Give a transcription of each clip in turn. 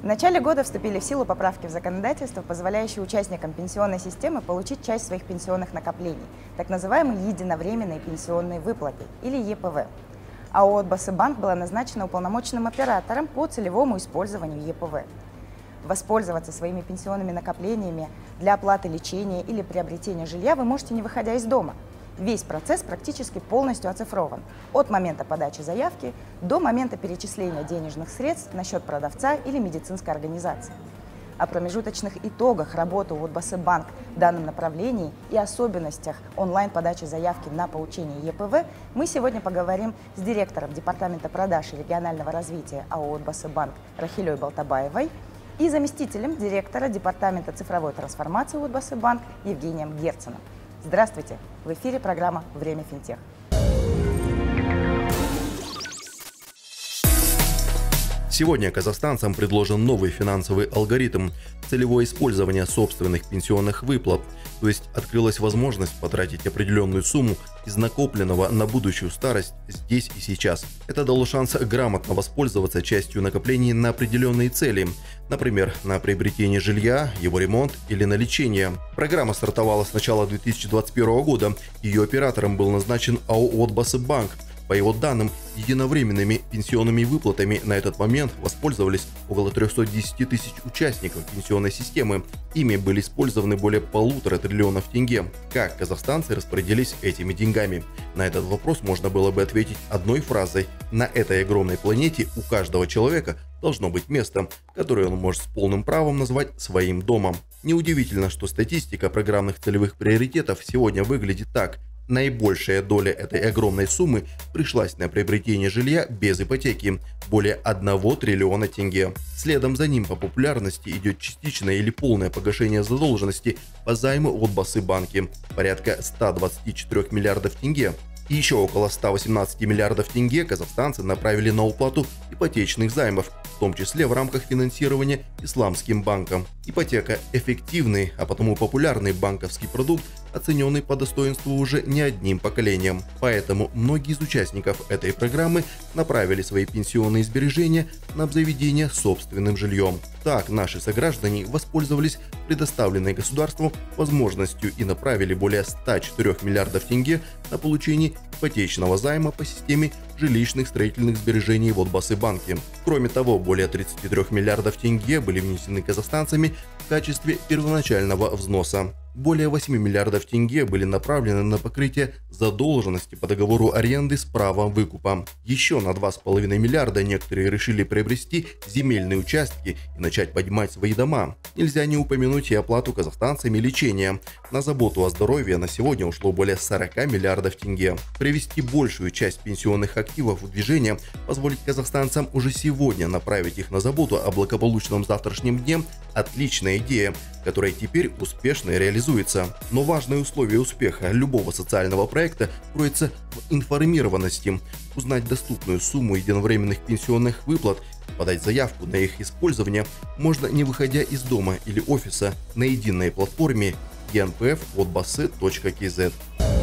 В начале года вступили в силу поправки в законодательство, позволяющие участникам пенсионной системы получить часть своих пенсионных накоплений, так называемые единовременные пенсионные выплаты, или ЕПВ. АО «Отбасыбанк» была назначена уполномоченным оператором по целевому использованию ЕПВ. Воспользоваться своими пенсионными накоплениями для оплаты лечения или приобретения жилья вы можете, не выходя из дома. Весь процесс практически полностью оцифрован, от момента подачи заявки до момента перечисления денежных средств на счет продавца или медицинской организации. О промежуточных итогах работы Отбасыбанк в данном направлении и особенностях онлайн-подачи заявки на получение ЕПВ мы сегодня поговорим с директором Департамента продаж и регионального развития АО «Отбасыбанк» Рахилей Балтабаевой и заместителем директора Департамента цифровой трансформации Отбасыбанк Евгением Герценом. Здравствуйте! В эфире программа «Время финтех». Сегодня казахстанцам предложен новый финансовый алгоритм целевое использование собственных пенсионных выплат, то есть открылась возможность потратить определенную сумму из накопленного на будущую старость здесь и сейчас. Это дало шанс грамотно воспользоваться частью накоплений на определенные цели, например, на приобретение жилья, его ремонт или на лечение. Программа стартовала с начала 2021 года, ее оператором был назначен АО «Отбасыбанк». По его данным, единовременными пенсионными выплатами на этот момент воспользовались около 310 тысяч участников пенсионной системы. Ими были использованы более 1,5 триллиона тенге. Как казахстанцы распорядились этими деньгами? На этот вопрос можно было бы ответить одной фразой: на этой огромной планете у каждого человека должно быть место, которое он может с полным правом назвать своим домом. Неудивительно, что статистика программных целевых приоритетов сегодня выглядит так. Наибольшая доля этой огромной суммы пришлась на приобретение жилья без ипотеки – более 1 триллиона тенге. Следом за ним по популярности идет частичное или полное погашение задолженности по займу от Отбасыбанки – порядка 124 миллиардов тенге. И еще около 118 миллиардов тенге казахстанцы направили на уплату ипотечных займов, в том числе в рамках финансирования исламским банком. Ипотека – эффективный, а потому популярный банковский продукт, оцененный по достоинству уже не одним поколением. Поэтому многие из участников этой программы направили свои пенсионные сбережения на обзаведение собственным жильем. Так, наши сограждане воспользовались предоставленной государством возможностью и направили более 104 миллиардов тенге на получение ипотечного займа по системе жилищных строительных сбережений в Отбасыбанке. Кроме того, более 33 миллиардов тенге были внесены казахстанцами в качестве первоначального взноса. Более 8 миллиардов тенге были направлены на покрытие задолженности по договору аренды с правом выкупа. Еще на 2,5 миллиарда некоторые решили приобрести земельные участки и начать поднимать свои дома. Нельзя не упомянуть и оплату казахстанцами лечения. На заботу о здоровье на сегодня ушло более 40 миллиардов тенге. Привести большую часть пенсионных активов в движение, позволить казахстанцам уже сегодня направить их на заботу о благополучном завтрашнем дне – отличная идея, которая теперь успешно реализуется. Но важное условие успеха любого социального проекта кроется в информированности. Узнать доступную сумму единовременных пенсионных выплат, подать заявку на их использование можно, не выходя из дома или офиса, на единой платформе enpf.otbasy.kz.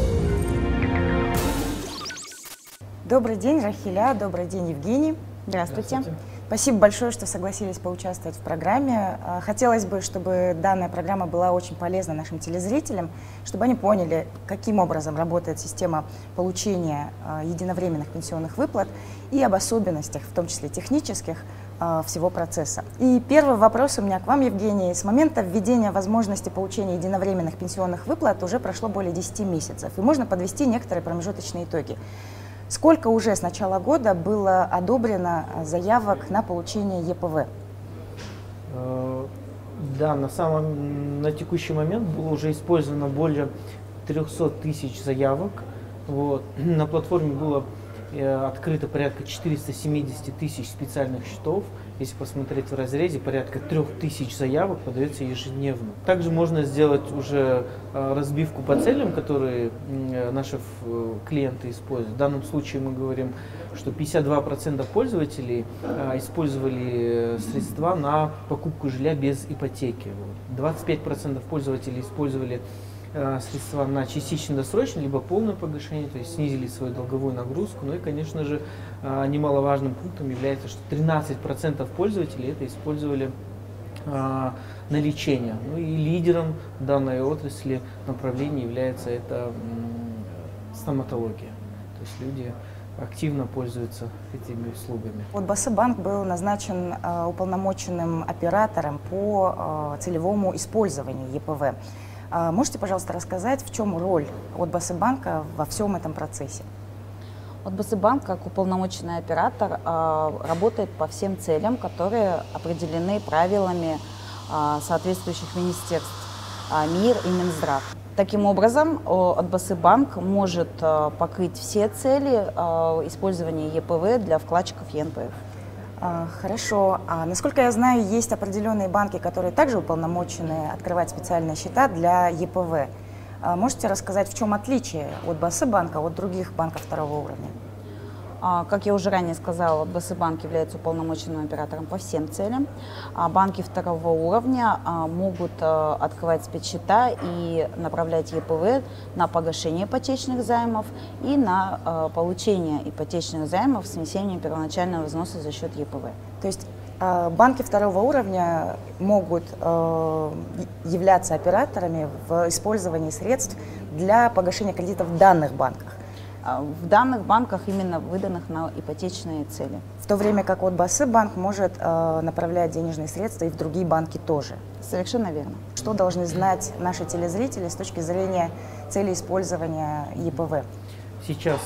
Добрый день, Рахиля, добрый день, Евгений. Здравствуйте. Спасибо большое, что согласились поучаствовать в программе. Хотелось бы, чтобы данная программа была очень полезна нашим телезрителям, чтобы они поняли, каким образом работает система получения единовременных пенсионных выплат и об особенностях, в том числе технических, всего процесса. И первый вопрос у меня к вам, Евгений. С момента введения возможности получения единовременных пенсионных выплат уже прошло более 10 месяцев, и можно подвести некоторые промежуточные итоги. Сколько уже с начала года было одобрено заявок на получение ЕПВ? Да, на текущий момент было уже использовано более 300 тысяч заявок. Вот. На платформе было открыто порядка 470 тысяч специальных счетов. Если посмотреть в разрезе, порядка 3000 заявок подается ежедневно. Также можно сделать уже разбивку по целям, которые наши клиенты используют. В данном случае мы говорим, что 52% пользователей использовали средства на покупку жилья без ипотеки. 25% пользователей использовали средства на частично-досрочное, либо полное погашение, то есть снизили свою долговую нагрузку. Ну и, конечно же, немаловажным пунктом является, что 13% пользователей это использовали на лечение. Ну и лидером данной отрасли направления является это стоматология. То есть люди активно пользуются этими услугами. Вот БАСЭ-банк был назначен уполномоченным оператором по целевому использованию ЕПВ. Можете, пожалуйста, рассказать, в чем роль от БАСЭ-банка во всем этом процессе? Вот БАСЭ-банк, как уполномоченный оператор, работает по всем целям, которые определены правилами соответствующих министерств МИР и Минздрав. Таким образом, от БАСЭ-банк может покрыть все цели использования ЕПВ для вкладчиков ЕНПФ. Хорошо. Насколько я знаю, есть определенные банки, которые также уполномочены открывать специальные счета для ЕПВ. Можете рассказать, в чем отличие от БАСЭ-банка от других банков второго уровня? Как я уже ранее сказала, БАСЭ-банк является уполномоченным оператором по всем целям. Банки второго уровня могут открывать спецсчета и направлять ЕПВ на погашение ипотечных займов и на получение ипотечных займов с внесением первоначального взноса за счет ЕПВ. То есть банки второго уровня могут являться операторами в использовании средств для погашения кредитов в данных банках? В данных банках, именно выданных на ипотечные цели. В то время как вот БАСЭ-банк может направлять денежные средства и в другие банки тоже. Совершенно верно. Что должны знать наши телезрители с точки зрения цели использования ЕПВ? Сейчас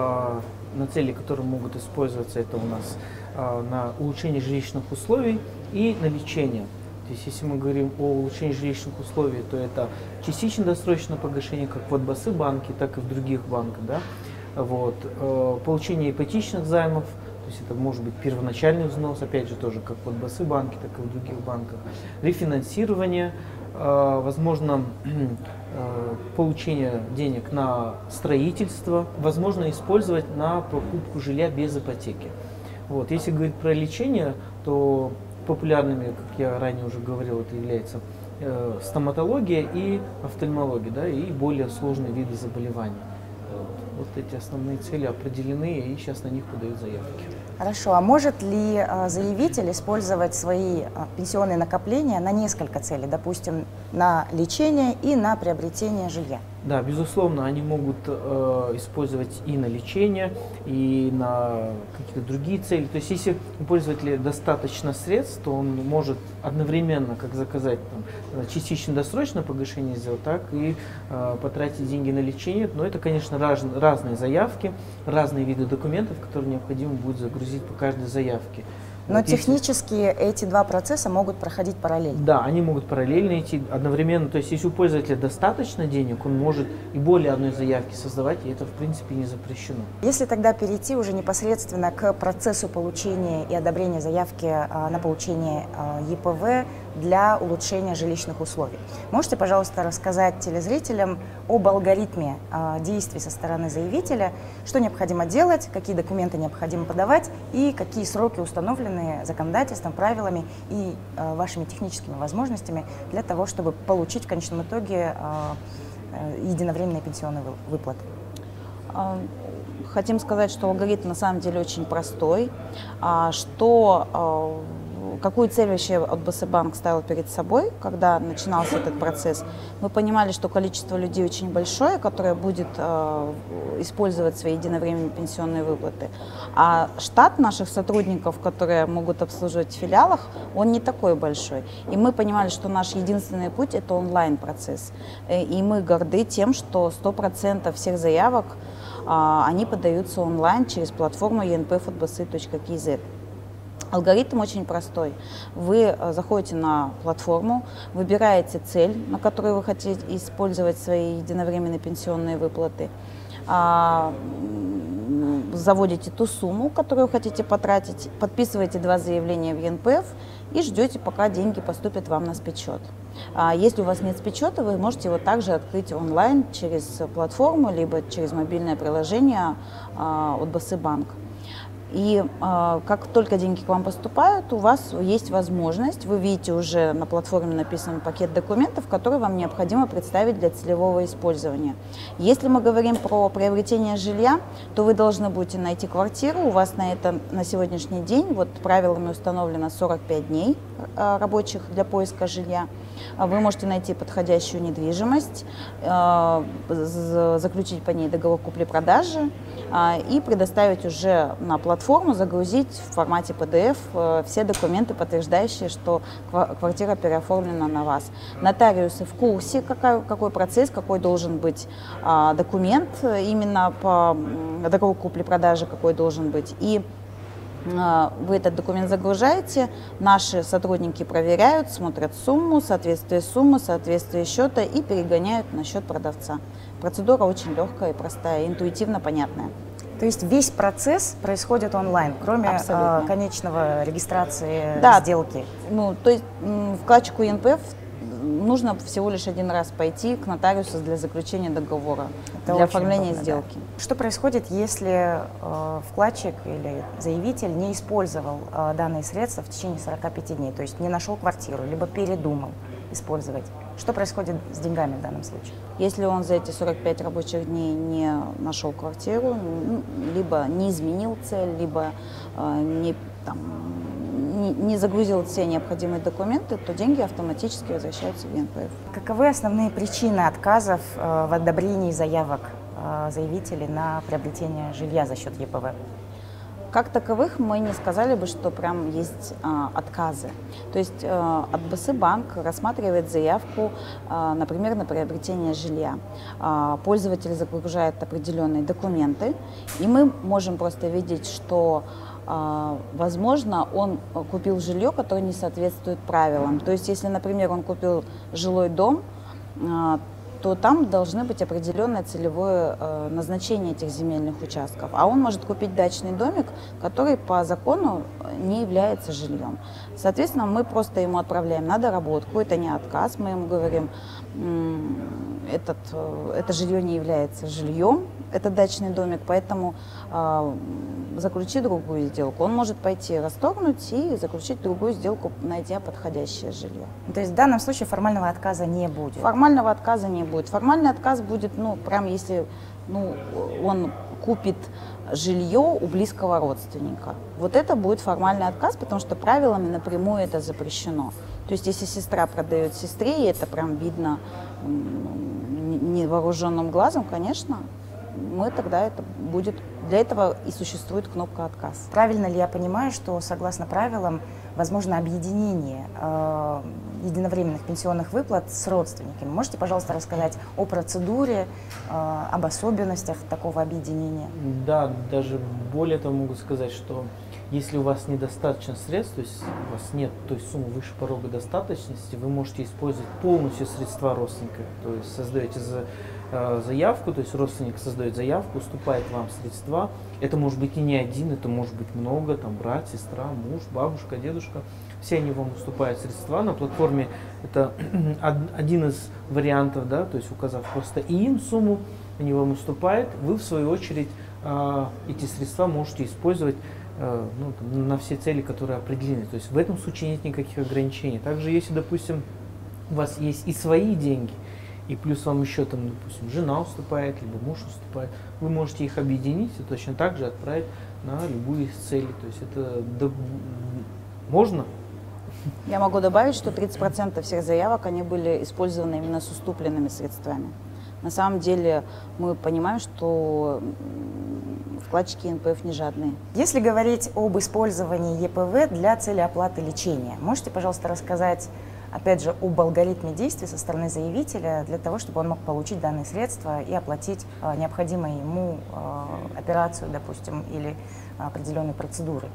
на цели, которые могут использоваться, это у нас на улучшение жилищных условий и на лечение. То есть, если мы говорим о улучшении жилищных условий, то это частично-досрочное погашение как в БАСЭ-банке, так и в других банках. Да? Вот. Получение ипотечных займов, то есть это может быть первоначальный взнос, опять же тоже как в БАСЭ-банке, так и в других банках. Рефинансирование, возможно, получение денег на строительство, возможно использовать на покупку жилья без ипотеки. Вот. Если говорить про лечение, то популярными, как я ранее уже говорил, это является стоматология и офтальмология, да, и более сложные виды заболеваний. Вот эти основные цели определены, и сейчас на них подают заявки. Хорошо. А может ли заявитель использовать свои пенсионные накопления на несколько целей, допустим, на лечение и на приобретение жилья? Да, безусловно, они могут использовать и на лечение, и на какие-то другие цели. То есть, если у пользователя достаточно средств, то он может одновременно как заказать частично-досрочное погашение сделать, так и потратить деньги на лечение. Но это, конечно, разные заявки, разные виды документов, которые необходимо будет загрузить по каждой заявке. Но вот технически эти два процесса могут проходить параллельно? Да, они могут параллельно идти одновременно. То есть, если у пользователя достаточно денег, он может и более одной заявки создавать, и это, в принципе, не запрещено. Если тогда перейти уже непосредственно к процессу получения и одобрения заявки на получение ЕПВ для улучшения жилищных условий, можете, пожалуйста, рассказать телезрителям об алгоритме действий со стороны заявителя, что необходимо делать, какие документы необходимо подавать и какие сроки установлены законодательством, правилами и вашими техническими возможностями для того, чтобы получить в конечном итоге единовременные пенсионные выплаты? Хотим сказать, что алгоритм на самом деле очень простой, какую цель вообще от БАСЭ-банк ставил перед собой, когда начинался этот процесс. Мы понимали, что количество людей очень большое, которое будет использовать свои единовременные пенсионные выплаты. А штат наших сотрудников, которые могут обслуживать в филиалах, он не такой большой. И мы понимали, что наш единственный путь – это онлайн-процесс. И мы горды тем, что 100% всех заявок они подаются онлайн через платформу enpf.basi.kz. Алгоритм очень простой. Вы заходите на платформу, выбираете цель, на которую вы хотите использовать свои единовременные пенсионные выплаты, заводите ту сумму, которую хотите потратить, подписываете 2 заявления в ЕНПФ и ждете, пока деньги поступят вам на спецсчет. Если у вас нет спецсчета, вы можете его также открыть онлайн через платформу, либо через мобильное приложение от БАСЭ-банк. И как только деньги к вам поступают, у вас есть возможность, вы видите уже на платформе написан пакет документов, которые вам необходимо представить для целевого использования. Если мы говорим про приобретение жилья, то вы должны будете найти квартиру, у вас на это на сегодняшний день, вот правилами установлено 45 дней рабочих для поиска жилья. Вы можете найти подходящую недвижимость, заключить по ней договор купли-продажи и предоставить уже на платформу, загрузить в формате PDF все документы, подтверждающие, что квартира переоформлена на вас. Нотариусы в курсе, какой процесс, какой должен быть документ, именно по договору купли-продажи какой должен быть. И вы этот документ загружаете, наши сотрудники проверяют, смотрят сумму, соответствие счета и перегоняют на счет продавца. Процедура очень легкая и простая, интуитивно понятная. То есть весь процесс происходит онлайн, кроме конечного регистрации сделки? Ну, то есть вкладчику ЕНПФ нужно всего лишь один раз пойти к нотариусу для заключения договора, для оформления удобно, сделки. Да. Что происходит, если вкладчик или заявитель не использовал данные средства в течение 45 дней, то есть не нашел квартиру, либо передумал использовать? Что происходит с деньгами в данном случае? Если он за эти 45 рабочих дней не нашел квартиру, либо не изменил цель, либо не загрузил все необходимые документы, то деньги автоматически возвращаются в ЕНПФ. Каковы основные причины отказов в одобрении заявок заявителей на приобретение жилья за счет ЕПВ? Как таковых мы не сказали бы, что прям есть отказы. То есть АТБС банк рассматривает заявку, например, на приобретение жилья. Пользователь загружает определенные документы, и мы можем просто видеть, что возможно, он купил жилье, которое не соответствует правилам. То есть, если, например, он купил жилой дом, то там должны быть определенное целевое назначение этих земельных участков. А он может купить дачный домик, который по закону не является жильем. Соответственно, мы просто ему отправляем на доработку, это не отказ, мы ему говорим, это жилье не является жильем, это дачный домик, поэтому заключи другую сделку. Он может пойти расторгнуть и заключить другую сделку, найдя подходящее жилье. То есть в данном случае формального отказа не будет? Формального отказа не будет. Формальный отказ будет, прям если он купит жилье у близкого родственника. Вот это будет формальный отказ, потому что правилами напрямую это запрещено. То есть если сестра продает сестре, и это прям видно невооруженным глазом, конечно, тогда это будет. Для этого и существует кнопка «Отказ». Правильно ли я понимаю, что согласно правилам возможно объединение единовременных пенсионных выплат с родственниками? Можете, пожалуйста, рассказать о процедуре, об особенностях такого объединения? Да, даже более того могу сказать, что если у вас недостаточно средств, то есть у вас нет той суммы выше порога достаточности, вы можете использовать полностью средства родственника, то есть создаете заявку, то есть родственник создает заявку, уступает вам средства. Это может быть и не один, это может быть много, там брат, сестра, муж, бабушка, дедушка. Все они вам уступают средства. На платформе это один из вариантов, да, то есть указав просто им сумму, они вам уступают. Вы в свою очередь эти средства можете использовать на все цели, которые определены. То есть в этом случае нет никаких ограничений. Также если, допустим, у вас есть и свои деньги, и плюс вам еще там, допустим, жена уступает, либо муж уступает, вы можете их объединить и точно так же отправить на любую из целей. То есть это можно. Я могу добавить, что 30% всех заявок, они были использованы именно с уступленными средствами. На самом деле мы понимаем, что вкладчики НПФ не жадные. Если говорить об использовании ЕПВ для цели оплаты лечения, можете, пожалуйста, рассказать, опять же, об алгоритме действий со стороны заявителя для того, чтобы он мог получить данные средства и оплатить необходимую ему операцию, допустим, или определенные процедуры?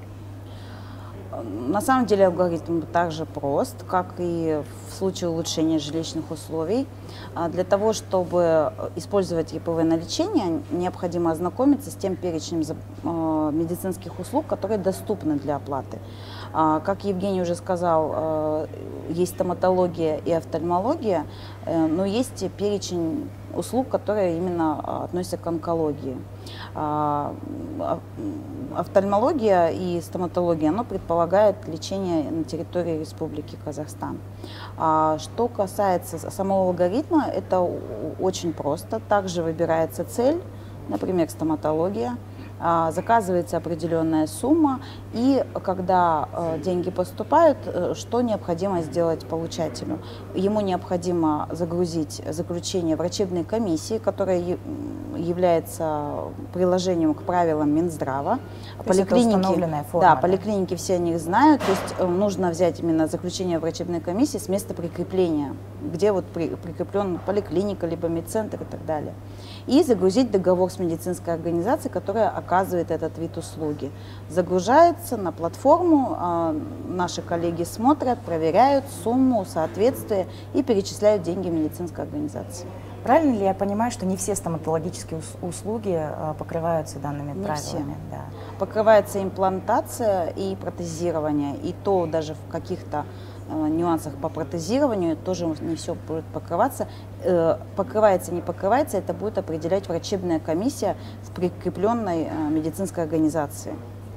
На самом деле алгоритм также прост, как и в случае улучшения жилищных условий. Для того, чтобы использовать ЕПВ на лечение, необходимо ознакомиться с тем перечнем медицинских услуг, которые доступны для оплаты. Как Евгений уже сказал, есть стоматология и офтальмология, но есть перечень услуг, которые именно относятся к онкологии. Офтальмология и стоматология, оно предполагает лечение на территории Республики Казахстан. Что касается самого алгоритма, это очень просто. Также выбирается цель, например, стоматология, заказывается определенная сумма, и когда деньги поступают, что необходимо сделать получателю? Ему необходимо загрузить заключение врачебной комиссии, которая является приложением к правилам Минздрава. Поликлиники, да, поликлиники все о них знают, то есть нужно взять именно заключение врачебной комиссии с места прикрепления, где вот прикреплен поликлиника, либо медцентр и так далее. И загрузить договор с медицинской организацией, которая оказывает этот вид услуги. Загружается на платформу, наши коллеги смотрят, проверяют сумму, соответствие и перечисляют деньги медицинской организации. Правильно ли я понимаю, что не все стоматологические услуги покрываются данными правилами? Все. Да. Покрывается имплантация и протезирование, и то даже в каких-то нюансах по протезированию тоже не все будет покрываться. Покрывается, не покрывается, это будет определять врачебная комиссия в прикрепленной медицинской организации.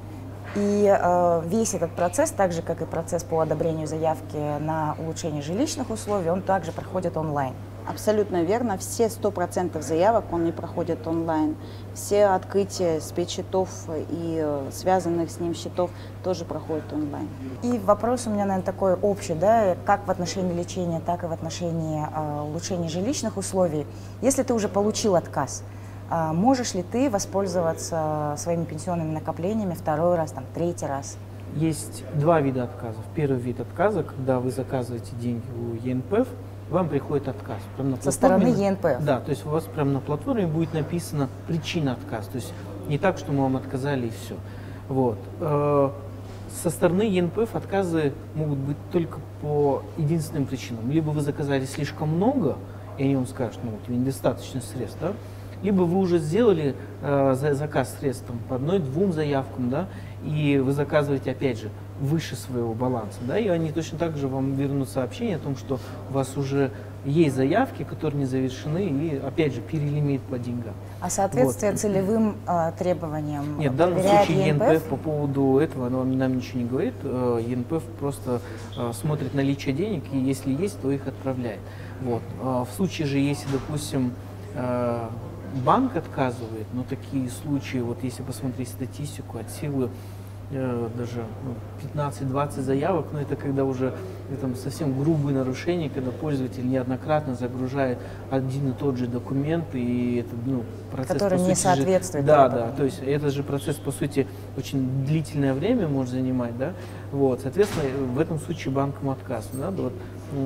И весь этот процесс, так же как и процесс по одобрению заявки на улучшение жилищных условий, он также проходит онлайн. Абсолютно верно. Все 100% заявок не проходят онлайн. Все открытия спецсчетов и связанных с ним счетов тоже проходят онлайн. И вопрос у меня, наверное, такой общий, да, как в отношении лечения, так и в отношении улучшения жилищных условий. Если ты уже получил отказ, можешь ли ты воспользоваться своими пенсионными накоплениями второй раз, там, третий раз? Есть два вида отказов. Первый вид отказа, когда вы заказываете деньги у ЕНПФ, вам приходит отказ. Со стороны ЕНПФ? Да, то есть у вас прямо на платформе будет написана причина отказа. То есть не так, что мы вам отказали и все. Вот. Со стороны ЕНПФ отказы могут быть только по единственным причинам. Либо вы заказали слишком много, и они вам скажут, ну, у тебя недостаточно средств, да? Либо вы уже сделали заказ средств по одной-двум заявкам, да, и вы заказываете, опять же, выше своего баланса, да, и они точно так же вам вернут сообщение о том, что у вас уже есть заявки, которые не завершены, и, опять же, перелимит по деньгам. А соответствие вот. Целевым требованиям? Нет, в данном случае ЕНПФ по поводу этого нам ничего не говорит. ЕНПФ просто смотрит наличие денег, и если есть, то их отправляет. Вот. В случае же, если, допустим, банк отказывает, но такие случаи, вот если посмотреть статистику, от силы даже 15-20 заявок, но это когда уже это совсем грубые нарушения, когда пользователь неоднократно загружает один и тот же документ, и это процесс, который не соответствует. Да, то есть этот же процесс, по сути, очень длительное время может занимать, да, вот, соответственно, в этом случае банк ему отказывает, да, вот,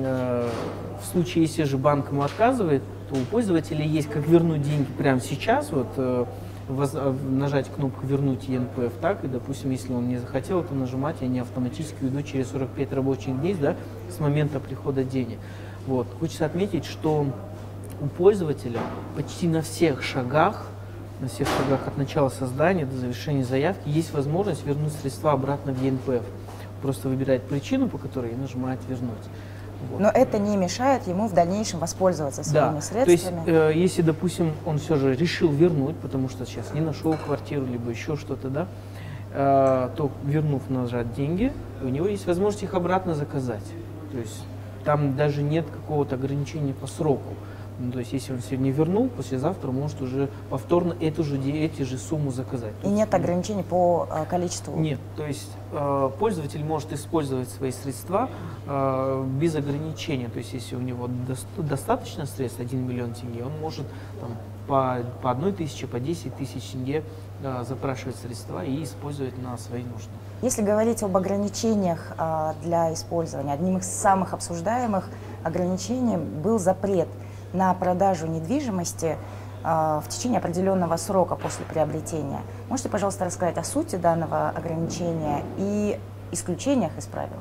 в случае, если же банк ему отказывает, то у пользователя есть как вернуть деньги прямо сейчас, вот, нажать кнопку «Вернуть ЕНПФ», так, и, допустим, если он не захотел это нажимать, они автоматически уйдут через 45 рабочих дней, да, с момента прихода денег. Вот. Хочется отметить, что у пользователя почти на всех шагах от начала создания до завершения заявки есть возможность вернуть средства обратно в ЕНПФ. Просто выбирает причину, по которой и нажимает «Вернуть». Вот. Но это не мешает ему в дальнейшем воспользоваться своими средствами. То есть, если, допустим, он все же решил вернуть, потому что сейчас не нашел квартиру, либо еще что-то, да, то, вернув назад деньги, у него есть возможность их обратно заказать. То есть там даже нет какого-то ограничения по сроку. Ну, то есть, если он сегодня вернул, послезавтра может уже повторно эти же сумму заказать. И нет ограничений по количеству? Нет. То есть пользователь может использовать свои средства без ограничения. То есть, если у него достаточно средств, 1 миллион тенге, он может там, по 1 тысяче, по 10 тысяч тенге запрашивать средства и использовать на свои нужды. Если говорить об ограничениях для использования, одним из самых обсуждаемых ограничений был запрет на продажу недвижимости в течение определенного срока после приобретения. Можете, пожалуйста, рассказать о сути данного ограничения и исключениях из правил?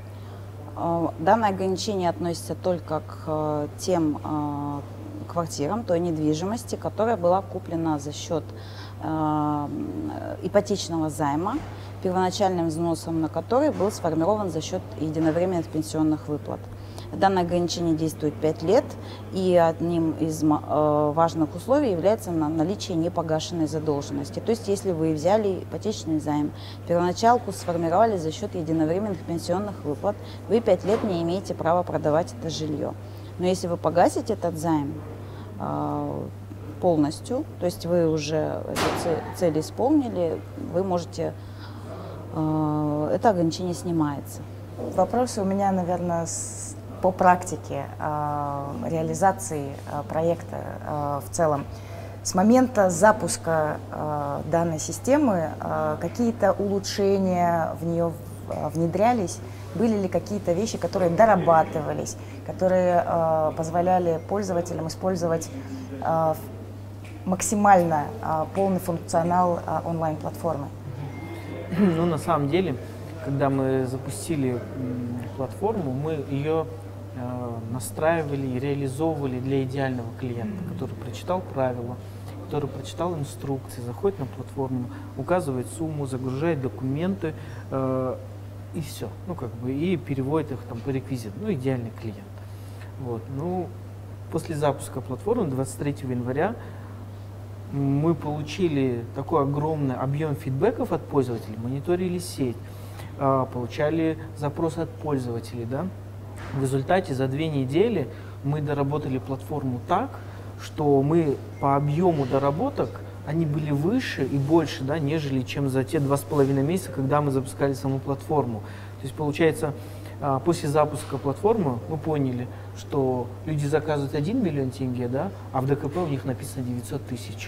Данное ограничение относится только к тем квартирам, той недвижимости, которая была куплена за счет ипотечного займа, первоначальным взносом на который был сформирован за счет единовременных пенсионных выплат. Данное ограничение действует 5 лет, и одним из важных условий является наличие непогашенной задолженности. То есть, если вы взяли ипотечный займ, первоначалку сформировали за счет единовременных пенсионных выплат, вы 5 лет не имеете права продавать это жилье. Но если вы погасите этот займ полностью, то есть вы уже эту цель исполнили, вы можете, это ограничение снимается. Вопросы у меня, наверное, по практике реализации проекта в целом. С момента запуска данной системы какие-то улучшения в нее внедрялись? Были ли какие-то вещи, которые дорабатывались, которые позволяли пользователям использовать максимально полный функционал онлайн-платформы? Ну, на самом деле, когда мы запустили платформу, мы ее настраивали и реализовывали для идеального клиента, который прочитал правила, который прочитал инструкции, заходит на платформу, указывает сумму, загружает документы и все. Ну, как бы, и переводит их там по реквизиту. Ну, идеальный клиент. Вот. Ну, после запуска платформы 23 января мы получили такой огромный объем фидбэков от пользователей, мониторили сеть, получали запросы от пользователей. Да? В результате за 2 недели мы доработали платформу так, что мы по объему доработок, они были выше и больше, да, нежели чем за те 2,5 месяца, когда мы запускали саму платформу. То есть получается, после запуска платформы мы поняли, что люди заказывают 1 миллион тенге, да, а в ДКП у них написано 900 тысяч.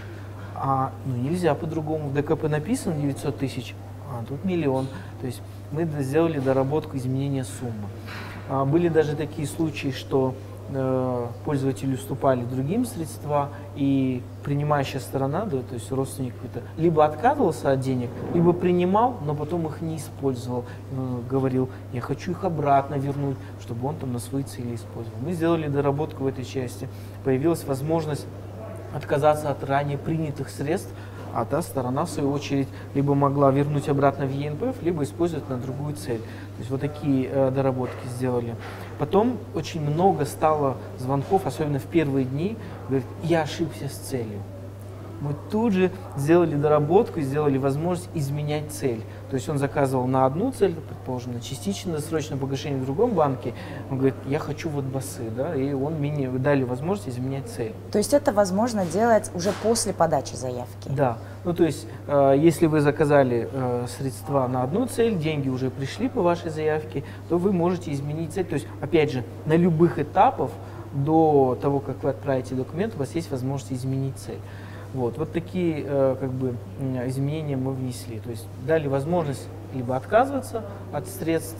Ну, нельзя по-другому. В ДКП написано 900 тысяч, а тут миллион. То есть мы сделали доработку изменения суммы. Были даже такие случаи, что пользователи уступали другим средства, и принимающая сторона, да, то есть родственник какой-то, либо отказывался от денег, либо принимал, но потом их не использовал. Говорил, я хочу их обратно вернуть, чтобы он там на свои цели использовал. Мы сделали доработку в этой части. Появилась возможность отказаться от ранее принятых средств, а та сторона, в свою очередь, либо могла вернуть обратно в ЕНПФ, либо использовать на другую цель. То есть вот такие доработки сделали. Потом очень много стало звонков, особенно в первые дни, говорит, я ошибся с целью. Мы тут же сделали доработку, сделали возможность изменять цель. То есть он заказывал на одну цель, предположим, на частично-досрочное погашение в другом банке. Он говорит, я хочу вот басы, да, и мне дали возможность изменять цель. То есть это возможно делать уже после подачи заявки? Да. Ну, то есть, если вы заказали средства на одну цель, деньги уже пришли по вашей заявке, то вы можете изменить цель. То есть, опять же, на любых этапах до того, как вы отправите документ, у вас есть возможность изменить цель. Вот такие как бы изменения мы внесли. То есть дали возможность либо отказываться от средств,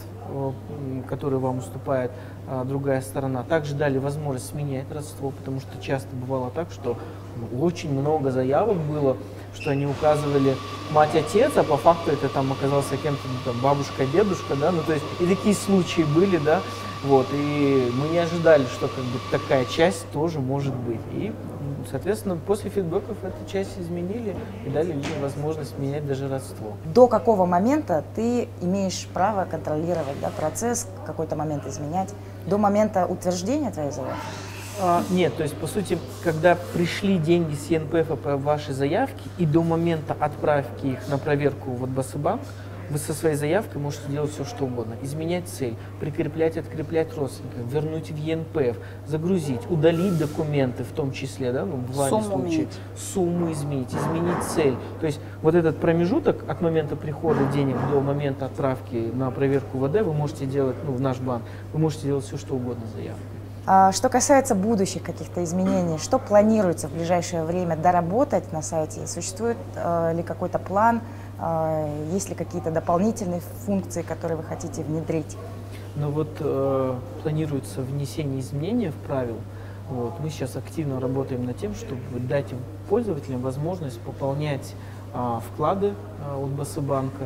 которые вам уступает другая сторона. Также дали возможность сменять родство, потому что часто бывало так, что очень много заявок было, что они указывали мать-отец, а по факту это там оказался кем-то там, бабушка-дедушка, да, ну то есть и такие случаи были, да, вот, и мы не ожидали, что как бы такая часть тоже может быть. И, соответственно, после фидбэков эту часть изменили и дали людям возможность менять даже родство. До какого момента ты имеешь право контролировать, да, процесс, в какой-то момент изменять? До момента утверждения твоей заявки? Нет, то есть, по сути, когда пришли деньги с ЕНПФ по вашей заявке и до момента отправки их на проверку в Отбасыбанк, вы со своей заявкой можете делать все, что угодно. Изменять цель, прикреплять, откреплять родственников, вернуть в ЕНПФ, загрузить, удалить документы в том числе, да, ну, бывали случаи. Сумму изменить цель. То есть вот этот промежуток от момента прихода денег до момента отправки на проверку ВД вы можете делать, ну, в наш банк, вы можете делать все, что угодно с заявкой. Что касается будущих каких-то изменений, что планируется в ближайшее время доработать на сайте? Существует ли какой-то план? Есть ли какие-то дополнительные функции, которые вы хотите внедрить? Ну вот планируется внесение изменений в правила. Вот. Мы сейчас активно работаем над тем, чтобы дать пользователям возможность пополнять вклады от Басыбанка.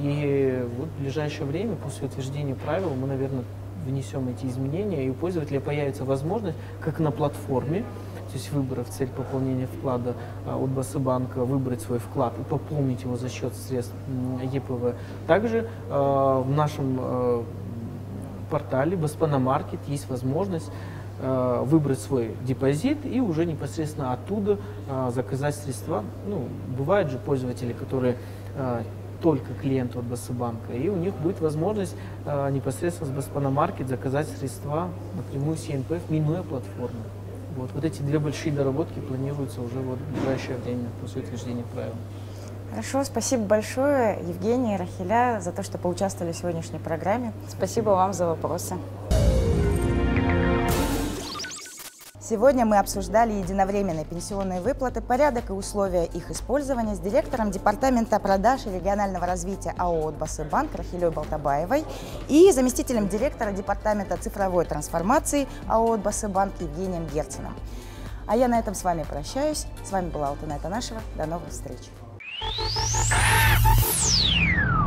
И вот в ближайшее время, после утверждения правил, мы, наверное, внесем эти изменения, и у пользователя появится возможность, как на платформе, то есть выбрав цель пополнения вклада от Басыбанка, выбрать свой вклад и пополнить его за счет средств ЕПВ. Также в нашем портале Баспанамаркет есть возможность выбрать свой депозит и уже непосредственно оттуда заказать средства. Ну, бывают же пользователи, которые только клиенты от Басбанка, и у них будет возможность непосредственно с Баспанамаркет заказать средства напрямую с ЕНПФ, минуя платформу. Вот эти две большие доработки планируются уже в ближайшее время после утверждения правил. Хорошо, спасибо большое, Евгений и Рахиля, за то, что поучаствовали в сегодняшней программе. Спасибо вам за вопросы. Сегодня мы обсуждали единовременные пенсионные выплаты, порядок и условия их использования с директором Департамента продаж и регионального развития АО «Отбасыбанк» Рахилей Балтабаевой и заместителем директора Департамента цифровой трансформации АО «Отбасыбанк» Евгением Герциным. А я на этом с вами прощаюсь. С вами была Алтынай Танашева. До новых встреч.